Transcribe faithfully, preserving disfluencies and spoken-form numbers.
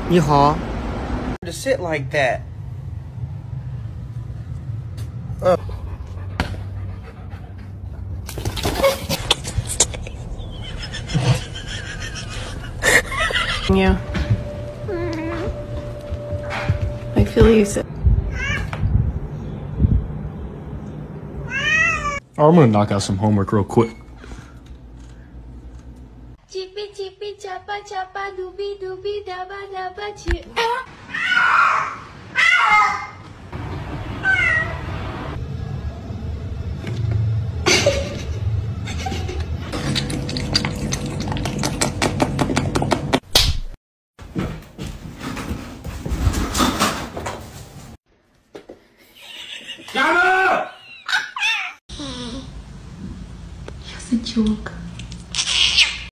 你好。 To sit like that. Uh. Yeah. I feel you said. Oh, I'm gonna knock out some homework real quick. Chippy chippy chappa chappa dooby dooby dabba dabba chip. It's a joke.